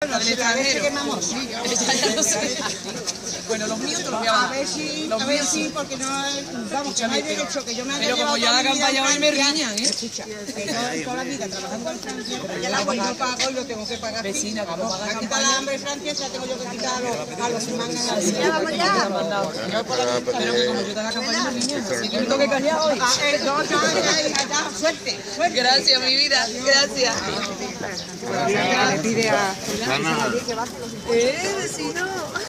Del extranjero. Ya lo sé. Bueno, los míos te los voy a dar. A ver si, porque no, vamos, que no hay derecho, que yo me haya Pero como ya la campaña hoy me riñan, ¿eh? Escucha, que yo toda la vida trabajando en Francia, ya la voy no pago y lo tengo que pagar. Vecina, como paga Aquí está campaña. la hambre Francia, ya tengo yo que quitar a los que mandan a la ciudad. Vamos ya. Pero que como yo te la campaña me riñan, así que me tengo que callar hoy. No, suerte, suerte. Gracias, mi vida, gracias. Le pide a... Vecino.